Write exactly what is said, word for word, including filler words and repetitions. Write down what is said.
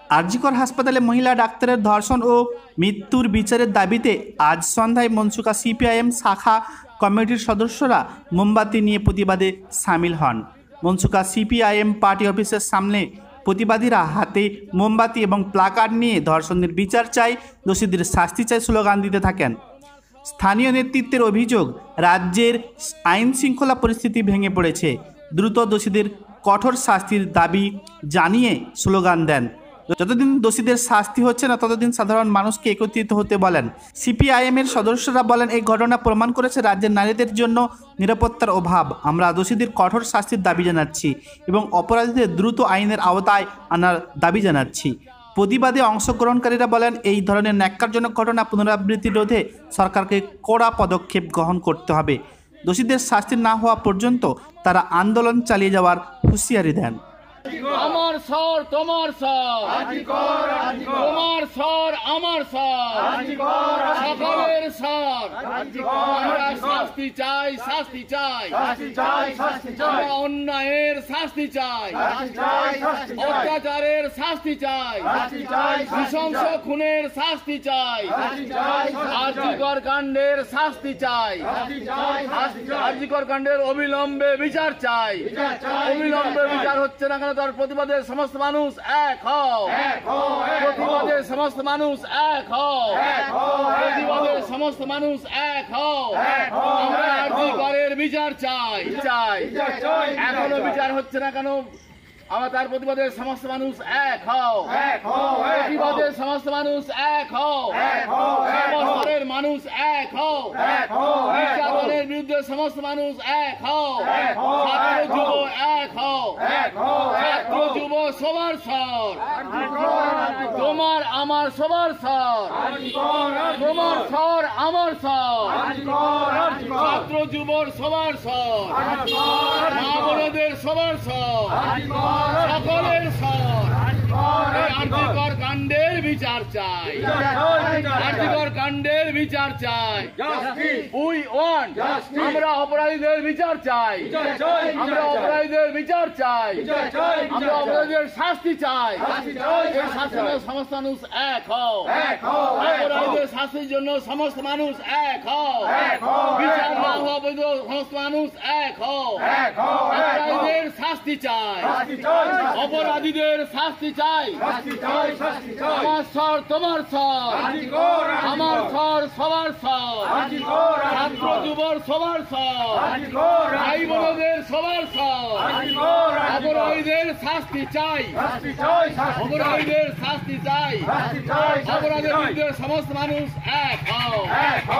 আরজিকর হাসপাতালে মহিলা ডাক্তারের ধর্ষণ ও মৃত্যুর বিচারের দাবিতে আজ সন্ধ্যায় মনসুকা সিপিআইএম শাখা কমিটির সদস্যরা মোমবাতি নিয়ে প্রতিবাদে সামিল হন। মনসুকা সিপিআইএম পার্টি অফিসের সামনে প্রতিবাদীরা হাতে মোমবাতি এবং প্লাকার্ড নিয়ে ধর্ষণের বিচার চাই, দোষীদের শাস্তি চাই স্লোগান দিতে থাকেন। স্থানীয় নেতৃত্বের অভিযোগ, রাজ্যের আইন শৃঙ্খলা পরিস্থিতি ভেঙে পড়েছে, দ্রুত দোষীদের কঠোর শাস্তির দাবি জানিয়ে স্লোগান দেন। যতদিন দোষীদের শাস্তি হচ্ছে না ততদিন সাধারণ মানুষকে একত্রিত হতে বলেন। সিপিআইএমের সদস্যরা বলেন, এই ঘটনা প্রমাণ করেছে রাজ্যের নারীদের জন্য নিরাপত্তার অভাব। আমরা দোষীদের কঠোর শাস্তির দাবি জানাচ্ছি এবং অপরাধীদের দ্রুত আইনের আওতায় আনার দাবি জানাচ্ছি। প্রতিবাদে অংশগ্রহণকারীরা বলেন, এই ধরনের ন্যাক্কারজনক ঘটনা পুনরাবৃত্তি রোধে সরকারকে কড়া পদক্ষেপ গ্রহণ করতে হবে। দোষীদের শাস্তি না হওয়া পর্যন্ত তারা আন্দোলন চালিয়ে যাওয়ার হুঁশিয়ারি দেন। আমার স্বর তোমার স্বর, তোমার স্বর আমার স্বর, সকলের স্বর। আমরা শাস্তি চাই, শাস্তি চাই, আমরা অন্যায়ের শাস্তি চাই, অত্যাচারের শাস্তি চাই, নৃশংস খুনের শাস্তি চাই, আরজিকর কাণ্ডের শাস্তি চাই, আরজিকর কাণ্ডের অবিলম্বে বিচার চাই। অবিলম্বে বিচার হচ্ছে না কেন তার প্রতিবাদে সমস্ত মানুষ এক হও, প্রতিবাদে সমস্ত মানুষ এক হও, প্রতিবাদে সমস্ত মানুষ এক হও। আমরা আরজিকরের বিচার চাই চাই এখনো বিচার হচ্ছে না কেন? আমরা তার প্রতিবাদে সমস্ত মানুষ এক হও, প্রতিবাদে সমস্ত মানুষ এক হও, সর্বস্তরের মানুষ এক হও, নির্যাতনের বিরুদ্ধে সমস্ত মানুষ এক হও, ছাত্র যুব এক হও, ছাত্র যুব সবার স্বর, তোমার আমার সবার স্বর, তোমার স্বর আমার স্বর, ছাত্র যুবর সবার স্বর, মা বোনদের সবার স্বর, সকলের স্বর। আরজিকর কাণ্ডের বিচার চাই, আরজিকর কাণ্ডের বিচার চাই। উই ওয়ান্ট, আমরা অপরাধীদের বিচার চাই, আমরা অপরাধীদের বিচার চাই, আমরা অপরাধীদের শাস্তি চাই। এই শাস্তির সমস্ত মানুষ এক হও, অপরাধীদের শাস্তির জন্য সমস্ত মানুষ এক হও, বিচার না হওয়া পর্যন্ত সমস্ত মানুষ এক হও। অপরাধীদের শাস্তি চাই, অপরাধীদের শাস্তি চাই। আমার স্বর তোমার স্বর, আমার স্বর সবার স্বর, ছাত্র যুবর সবার স্বর, ভাই বোনদের সবার স্বর। অপরাধীদের শাস্তি চাই, অপরাধীদের শাস্তি চাই, অপরাধের বিরুদ্ধে সমস্ত মানুষ এক হও।